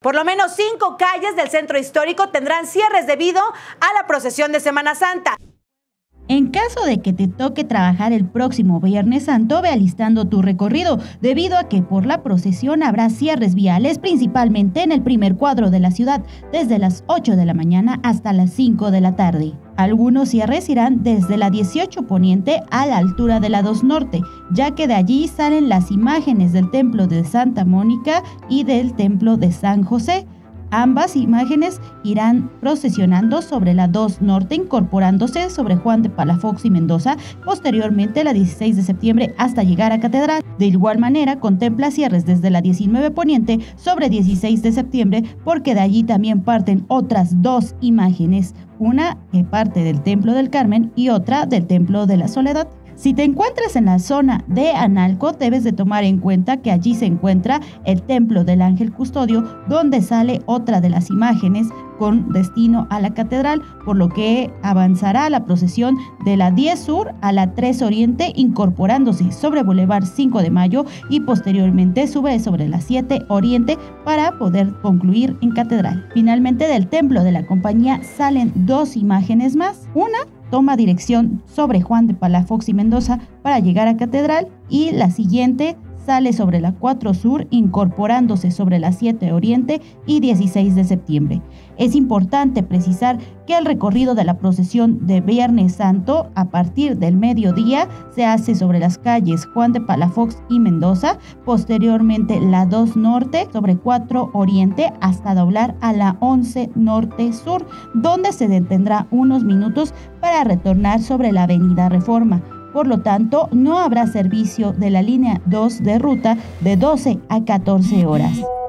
Por lo menos 5 calles del centro histórico tendrán cierres debido a la procesión de Semana Santa. En caso de que te toque trabajar el próximo Viernes Santo, ve alistando tu recorrido, debido a que por la procesión habrá cierres viales, principalmente en el primer cuadro de la ciudad, desde las 8 de la mañana hasta las 5 de la tarde. Algunos cierres irán desde la 18 Poniente a la altura de la 2 Norte, ya que de allí salen las imágenes del Templo de Santa Mónica y del Templo de San José. Ambas imágenes irán procesionando sobre la 2 Norte, incorporándose sobre Juan de Palafox y Mendoza, posteriormente la 16 de septiembre hasta llegar a Catedral. De igual manera, contempla cierres desde la 19 Poniente sobre 16 de septiembre, porque de allí también parten otras 2 imágenes, una que parte del Templo del Carmen y otra del Templo de la Soledad. Si te encuentras en la zona de Analco, debes de tomar en cuenta que allí se encuentra el Templo del Ángel Custodio, donde sale otra de las imágenes con destino a la catedral, por lo que avanzará la procesión de la 10 Sur a la 3 Oriente, incorporándose sobre Boulevard 5 de Mayo y posteriormente sube sobre la 7 Oriente para poder concluir en catedral. Finalmente, del Templo de la Compañía salen 2 imágenes más. Una toma dirección sobre Juan de Palafox y Mendoza para llegar a Catedral, y la siguiente sale sobre la 4 Sur, incorporándose sobre la 7 Oriente y 16 de septiembre. Es importante precisar que el recorrido de la procesión de Viernes Santo a partir del mediodía se hace sobre las calles Juan de Palafox y Mendoza, posteriormente la 2 Norte sobre 4 Oriente hasta doblar a la 11 Norte Sur, donde se detendrá unos minutos para retornar sobre la avenida Reforma. Por lo tanto, no habrá servicio de la línea 2 de ruta de 12 a 14 horas.